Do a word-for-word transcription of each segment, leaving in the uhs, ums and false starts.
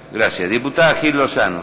Gracias. Diputada Gil Lozano.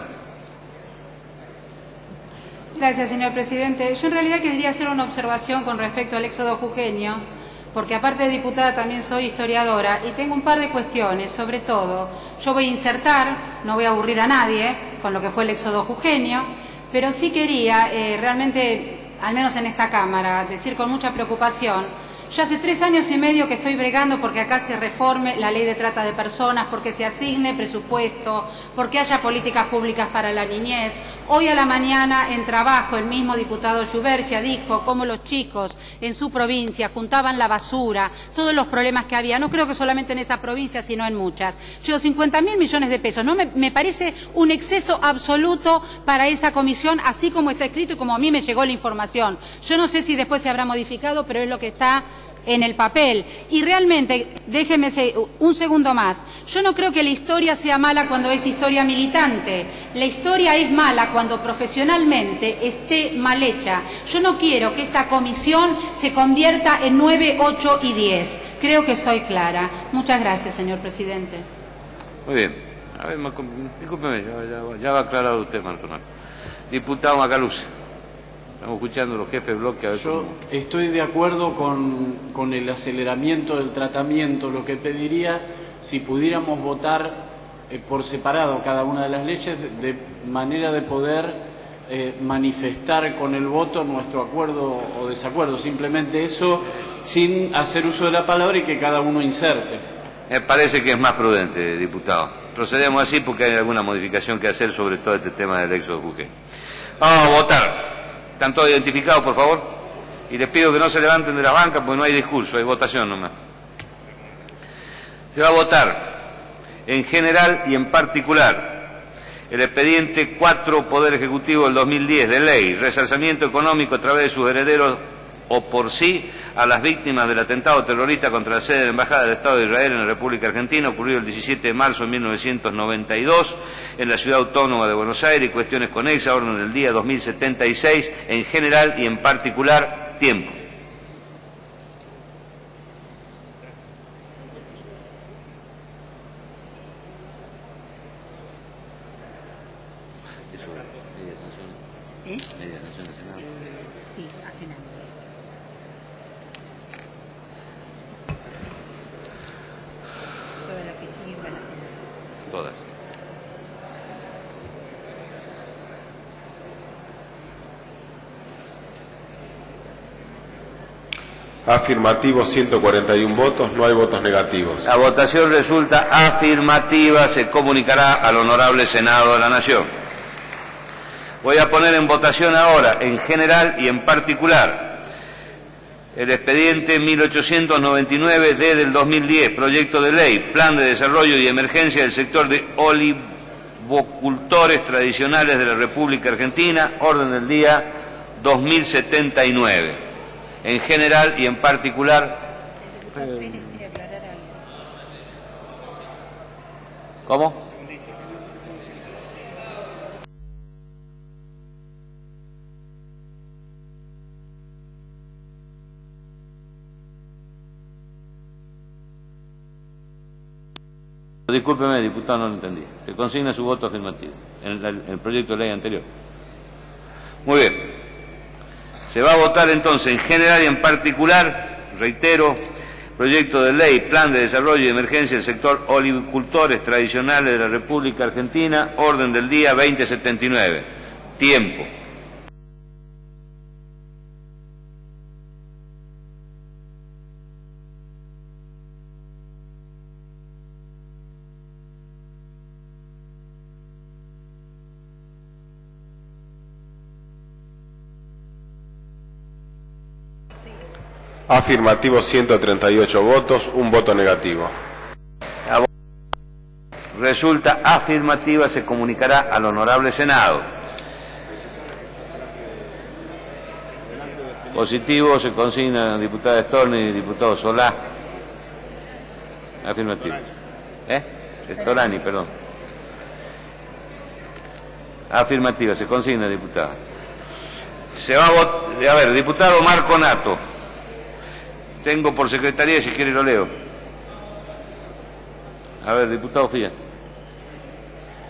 Gracias, señor presidente. Yo en realidad quería hacer una observación con respecto al éxodo jujeño, porque aparte de diputada también soy historiadora y tengo un par de cuestiones. Sobre todo, yo voy a insertar, no voy a aburrir a nadie con lo que fue el éxodo jujeño, pero sí quería eh, realmente, al menos en esta Cámara, decir con mucha preocupación. Yo hace tres años y medio que estoy bregando porque acá se reforme la ley de trata de personas, porque se asigne presupuesto, porque haya políticas públicas para la niñez. Hoy a la mañana en trabajo el mismo diputado Yubercia dijo cómo los chicos en su provincia juntaban la basura, todos los problemas que había, no creo que solamente en esa provincia sino en muchas. Yo, cincuenta mil millones de pesos, no me, me parece un exceso absoluto para esa comisión, así como está escrito y como a mí me llegó la información. Yo no sé si después se habrá modificado, pero es lo que está en el papel. Y realmente, déjeme un segundo más, yo no creo que la historia sea mala cuando es historia militante. La historia es mala cuando profesionalmente esté mal hecha. Yo no quiero que esta comisión se convierta en nueve, ocho y diez. Creo que soy clara. Muchas gracias, señor presidente. Muy bien. A ver, discúlpeme, ya, ya, ya va aclarado usted, Marco Narco. Diputado Macaluce. Estamos escuchando los jefes de bloque. A ver Yo cómo... estoy de acuerdo con, con el aceleramiento del tratamiento. Lo que pediría, si pudiéramos votar eh, por separado cada una de las leyes, de, de manera de poder eh, manifestar con el voto nuestro acuerdo o desacuerdo. Simplemente eso, sin hacer uso de la palabra y que cada uno inserte. Me parece que es más prudente, diputado. Procedemos así porque hay alguna modificación que hacer sobre todo este tema del éxodo jujeño. Vamos a votar. ¿Están todos identificados, por favor? Y les pido que no se levanten de la banca porque no hay discurso, hay votación nomás. Se va a votar en general y en particular el expediente cuatro Poder Ejecutivo del dos mil diez de ley, resarcimiento económico a través de sus herederos o por sí a las víctimas del atentado terrorista contra la sede de la Embajada del Estado de Israel en la República Argentina, ocurrido el diecisiete de marzo de mil novecientos noventa y dos en la Ciudad Autónoma de Buenos Aires, y cuestiones conexas, orden del día dos mil setenta y seis, en general y en particular, tiempo. ¿Eh? Sí, hacen algo. Todas las que siguen van a cenar. Todas. Afirmativo ciento cuarenta y uno votos, no hay votos negativos. La votación resulta afirmativa, se comunicará al Honorable Senado de la Nación. Voy a poner en votación ahora, en general y en particular, el expediente mil ochocientos noventa y nueve D del dos mil diez, proyecto de ley, plan de desarrollo y emergencia del sector de olivocultores tradicionales de la República Argentina, orden del día dos mil setenta y nueve. En general y en particular. ¿Cómo? Discúlpeme, diputado, no lo entendí. Se consigna su voto afirmativo en el, en el proyecto de ley anterior. Muy bien. Se va a votar entonces en general y en particular, reitero, proyecto de ley, plan de desarrollo y emergencia del sector olivicultores tradicionales de la República Argentina, orden del día veinte setenta y nueve. Tiempo. Afirmativo ciento treinta y ocho votos, un voto negativo. La resulta afirmativa, se comunicará al Honorable Senado. Positivo, se consigna diputada Storni y diputado Solá. Afirmativo. ¿Eh? Storani, perdón. Afirmativa, se consigna, diputada. Se va a votar, a ver, diputado Marco Nato. Tengo por secretaría, si quiere lo leo. A ver, diputado Fía.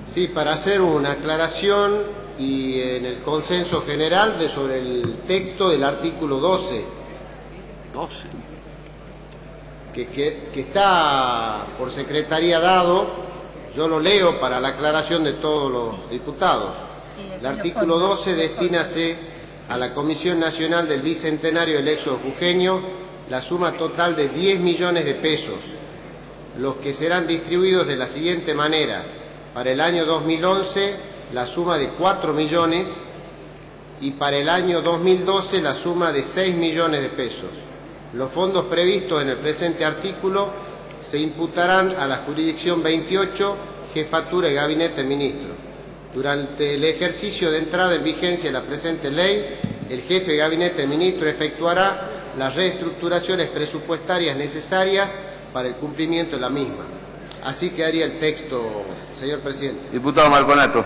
Sí, para hacer una aclaración y en el consenso general de sobre el texto del artículo doce. doce. Que, que, que está por secretaría dado, yo lo leo para la aclaración de todos los diputados. El artículo doce destínase a la Comisión Nacional del Bicentenario del Éxodo Jujeño la suma total de diez millones de pesos, los que serán distribuidos de la siguiente manera: para el año dos mil once la suma de cuatro millones y para el año dos mil doce la suma de seis millones de pesos. Los fondos previstos en el presente artículo se imputarán a la Jurisdicción veintiocho, Jefatura y Gabinete de Ministros. Durante el ejercicio de entrada en vigencia de la presente ley, el Jefe de Gabinete de Ministros efectuará las reestructuraciones presupuestarias necesarias para el cumplimiento de la misma. Así quedaría el texto, señor presidente. Diputado Marconato.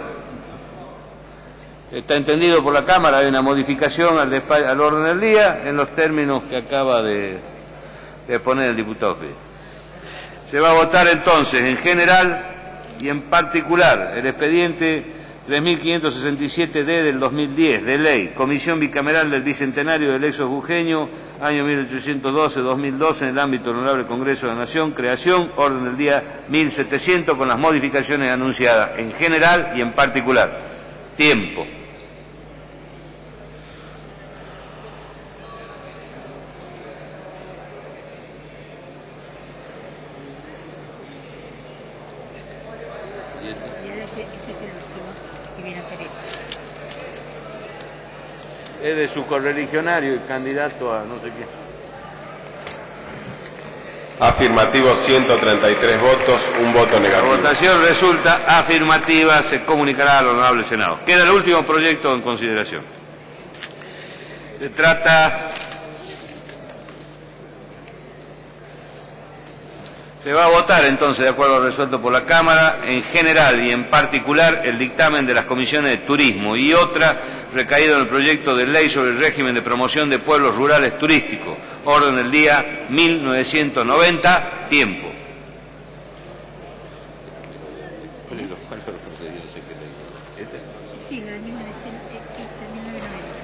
Está entendido por la Cámara, hay una modificación al, al orden del día en los términos que acaba de, de poner el diputado Fede. Se va a votar entonces en general y en particular el expediente tres mil quinientos sesenta y siete D del dos mil diez, de ley, Comisión Bicameral del Bicentenario del Éxodo Jujeño, año mil ochocientos doce a dos mil doce, en el ámbito del Honorable Congreso de la Nación, creación, orden del día mil setecientos, con las modificaciones anunciadas en general y en particular. Tiempo. Este es el último que viene a ser esto. Es de su correligionario y candidato a no sé qué. Afirmativo ciento treinta y tres votos, un voto La negativo. votación resulta afirmativa, se comunicará al Honorable Senado. Queda el último proyecto en consideración. Se trata... Se va a votar entonces, de acuerdo a lo resuelto por la Cámara, en general y en particular el dictamen de las comisiones de turismo y otra recaído en el proyecto de ley sobre el régimen de promoción de pueblos rurales turísticos. Orden del día mil novecientos noventa, tiempo. Sí, la de mil novecientos, esta mil novecientos noventa.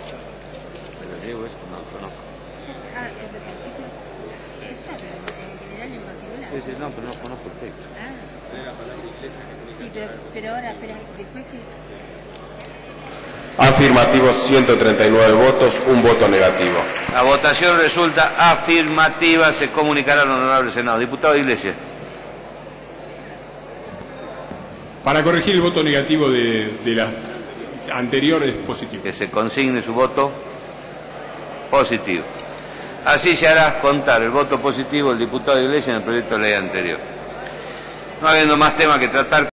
Ah, los artículos. Está, pero en general y en particular. No, pero no conozco el texto. Ah. Sí, pero, pero ahora, espera, después que... Afirmativo ciento treinta y nueve votos, un voto negativo. La votación resulta afirmativa, se comunicará al Honorable Senado. Diputado Iglesias. Para corregir el voto negativo de, de las anteriores, positivo. Que se consigne su voto positivo. Así se hará contar el voto positivo del diputado Iglesias en el proyecto de ley anterior. No habiendo más tema que tratar.